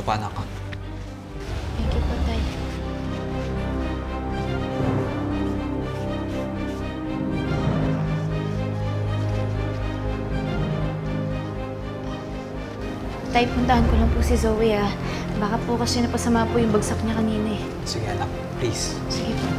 pa, anak. Thank you po, Tay. Tay, puntahan ko lang po si Zoe, ah. Baka po kasi napasama po yung bagsak niya kanina, eh. Sige, anak. Please. Sige po.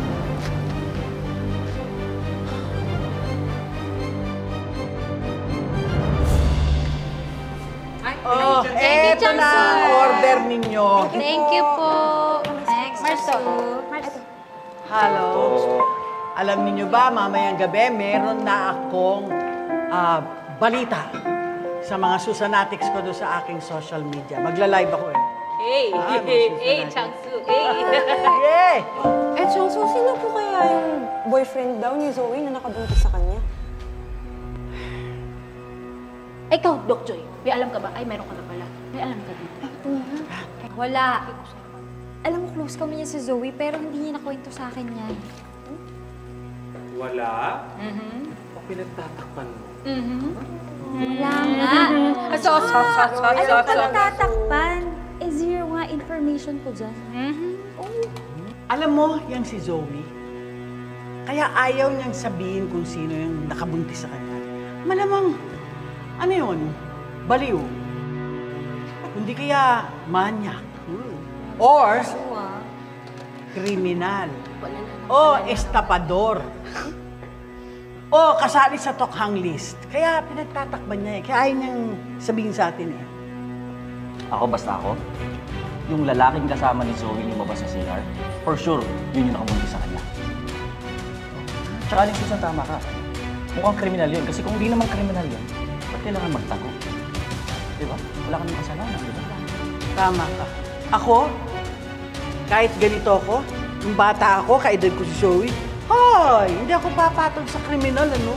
Oh, eto na ang order ninyo. Thank you po. Thanks, Marso. Hello. Alam niyo ba, mamayang gabi, meron na akong balita sa mga Susanatics ko doon sa aking social media. Magla-live ako eh. Hey, Changsu, hey. Yeah! Changsu, sino po kaya yung boyfriend daw ni Zoe na nakabuntis sa kanya? Ikaw, Doc Joy, may alam ka ba? Ay, meron ka na pala. May alam ka dito. Wala. Alam mo, close kami niya si Zoe, pero hindi niya nakwento sa akin yan. Wala? O pinagtatakpan mo? Wala nga. Alam ka natatakpan. Zero nga information ko dyan. Alam mo, yang si Zoe, kaya ayaw niyang sabihin kung sino yung nakabuntis sa kanya. Malamang, ano yun? Baliw. Kundi kaya manyak. Or, kriminal. O estapador. O kasali sa tokhang list. Kaya pinagtatakban niya eh. Kaya ayaw niyang sabihin sa atin eh. Basta ako, yung lalaking kasama ni Zoe lumabas sa CR, for sure, yun yung nakabuntis sa kanya. Tsaka Aling Susan, tama ka. Mukhang kriminal yun. Kasi kung hindi naman kriminal yun, ba't kailangan magtago? Di ba? Wala kang kasalanan, di ba? Tama ka. Ako, kahit ganito ako, yung bata ako, kaedad ko si Zoe, hoy, hindi ako papatol sa kriminal, ano?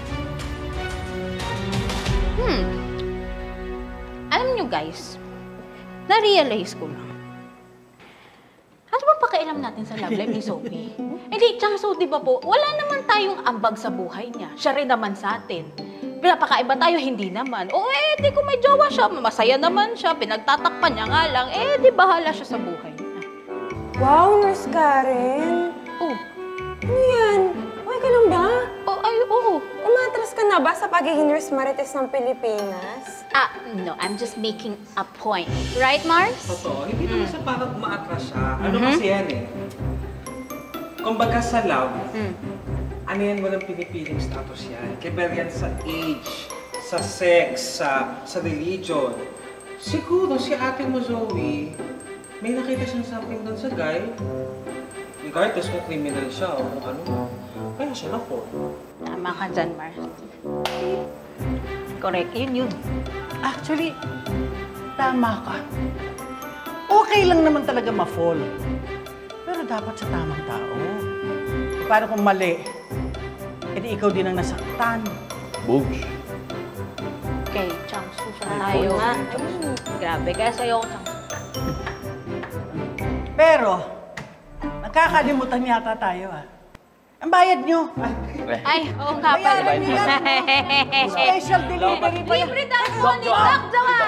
Alam nyo guys, na-realize ko lang. Ano ba pakialam natin sa love life ni Sophie? Hindi, Changsu, di ba po, wala naman tayong ambag sa buhay niya. Siya rin naman sa atin. Pinapakaiba tayo, hindi naman. O di kung may jowa siya, masaya naman siya, pinagtatakpan niya nga lang, di bahala siya sa buhay niya. Wow, Nurse Karen! Oh. Ano yan? Okay ka lang ba? Oo. Umatras ka na ba sa pagiging Nurse Marites ng Pilipinas? No, I'm just making a point. Right, Mars? Totoo, hindi naman siya parang umaatras siya. Ano kasi yan eh? Kumbaga sa love, ano yan, walang pinipiling status yan. Kaya yan sa age, sa sex, sa religion. Siguro si ate mo, Zoe, may nakita siyang something doon sa guy. Regardless kung criminal siya o kung ano. Kaya siya na-fall. Tama ka dyan, Mars. Correct, yun. Actually, tama ka. Okay lang naman talaga ma-fall. Pero dapat sa tamang tao. E paano kung mali? E di ikaw din ang nasaktan. Boobs. Okay, Changsu, tayo. Grabe, kaya sa'yo, Changsu. Pero, nakakalimutan yata tayo ah. Ang bayad nyo. Ay, oo nga pala. Bayaran nyo yan. Special delivery pa yan. Libre tayo mo ni Doc Johan!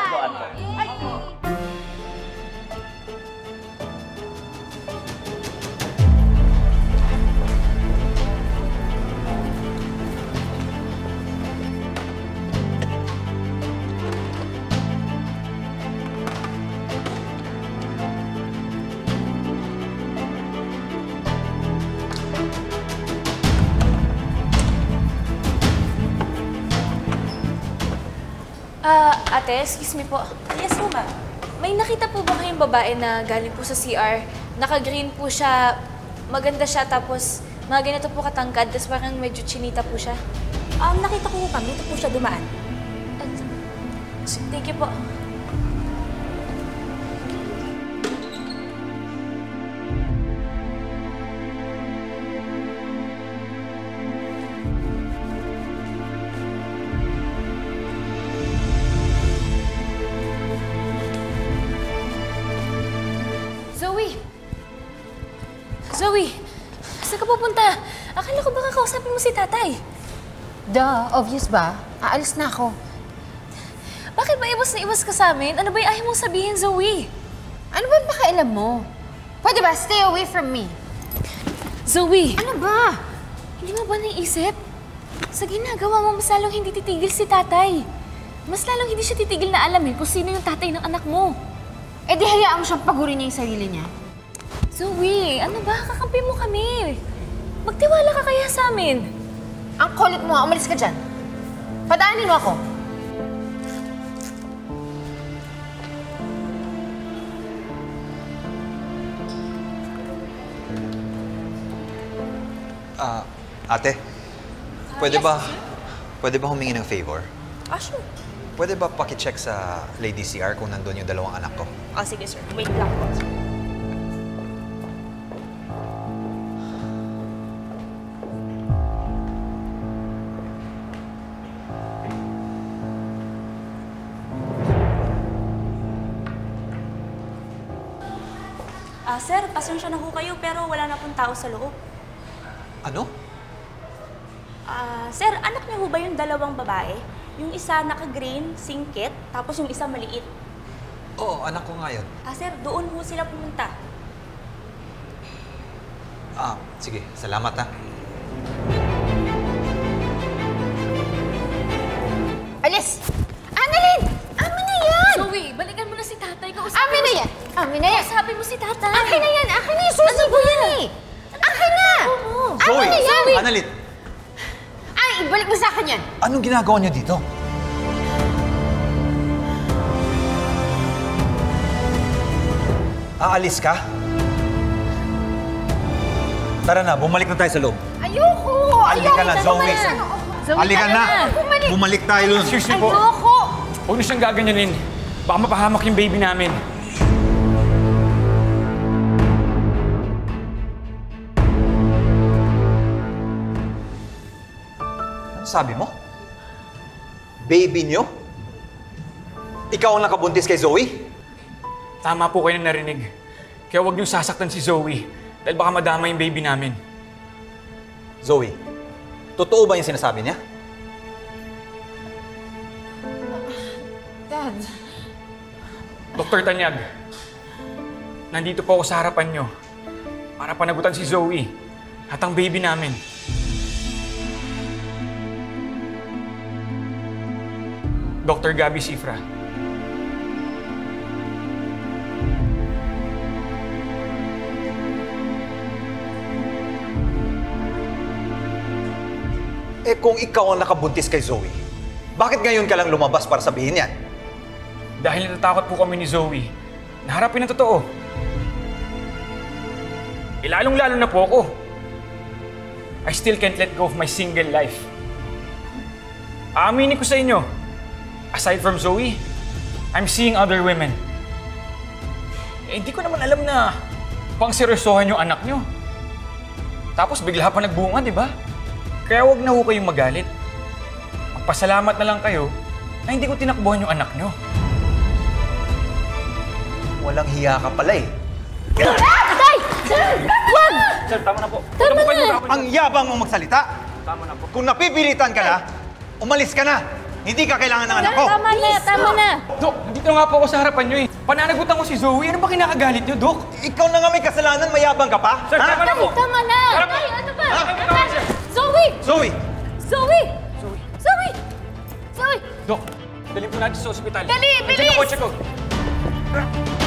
Ate, excuse me po. Yes po, ma'am. May nakita po ba kayong babae na galing po sa CR? Naka-green po siya, maganda siya, tapos mga ganito po katangkad, tapos parang medyo chinita po siya. Nakita ko po kami. Dito po siya dumaan. Thank you po. Zoe! Saan ka pupunta? Akala ko baka kausapin mo si tatay. Duh, obvious ba? Aalis na ako. Bakit ba iwas na iwas ka sa amin? Ano ba yung ayaw mong sabihin, Zoe? Ano ba pakialam mo? Pwede ba, stay away from me? Zoe! Ano ba? Hindi mo ba naisip? Sa ginagawa mo, mas lalong hindi titigil si tatay. Mas lalong hindi siya titigil na alamin kung sino yung tatay ng anak mo. Eh di hayaan mo siyang pagurin niya yung sarili niya. Zoe, ano ba? Kakampi mo kami. Magtiwala ka kaya sa amin. Ang kulit mo, umalis ka dyan. Padaanin mo ako. Ate, pwede ba humingi ng favor? Sure. Pwede ba paki-check sa Lady CR kung nandun yung dalawang anak ko? Sige, sir. Wait lang po. Sir, pasensya na ho kayo pero wala na pong tao sa loob. Ano? Sir, anak niyo ho ba yung dalawang babae? Yung isa naka-green, singkit, tapos yung isa maliit. Oo, anak ko nga yun. Sir, doon ho sila pumunta. Sige. Salamat, ha. Alis! Annalyn! Amin na yan! Zoe, balikan mo na si tatay. Amin na yan! Amin na yan! Sabi mo si tatay. Akin na yan! Akin na yung susi ko yan eh! Akin na! Zoe! Akin na yan! Annalyn! Ay, ibalik mo sa akin yan! Anong ginagawa niyo dito? Aalis ka? Tara na, bumalik na tayo sa loob. Ayoko! Halika na, Zoe! Zoe, Halika na! Bumalik tayo dun. Excuse me po. Ayoko! Huwag niyo siyang gaganyanin. Baka mapahamak yung baby namin. Ano sabi mo? Baby niyo? Ikaw ang nakabuntis kay Zoe? Tama po kayo na narinig. Kaya huwag niyong sasaktan si Zoe. Dahil baka madama yung baby namin. Zoe, totoo ba yung sinasabi niya? Dad. Dr. Tanyag, nandito po ako sa harapan niyo para panagutan si Zoe at ang baby namin. Dr. Gabby Cifra. Eh kung ikaw ang nakabuntis kay Zoe, bakit ngayon ka lang lumabas para sabihin yan? Dahil natatakot po kami ni Zoe na harapin ang totoo. Lalong-lalo na po ako. I still can't let go of my single life. Aaminin ko sa inyo, aside from Zoe, I'm seeing other women. Eh, hindi ko naman alam na pang-seryosohan yung anak nyo. Tapos bigla pa nagbunga, di ba? Kaya huwag na ho kayong magalit. Magpasalamat na lang kayo na hindi ko tinakbuhan yung anak nyo. Walang hiya ka pala eh. Tay! Wag! Sir, tama na po. Tama na! Ang yabang mong magsalita. Tama na po. Kung napipilitan ka na, umalis ka na. Hindi ka kailangan ng anak ko. Tama na, tama na. Dok, nandito nga po ako sa harapan nyo eh. Pananagutan ko si Zoe. Ano ba kinakagalit nyo, Dok? Ikaw na nga may kasalanan, mayabang ka pa? Sir, tama na po. Tama na. Tara po. Tay, ano ba? Tama na, sir. Zoe! Zoe! Zoe! Zoe! Zoe! Dok, dalhin po natin sa ospital. Dali, Nandiyan bilis! ang kotse ko.